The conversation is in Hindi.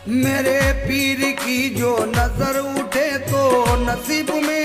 मेरे पीर की जो नजर उठे तो नसीब में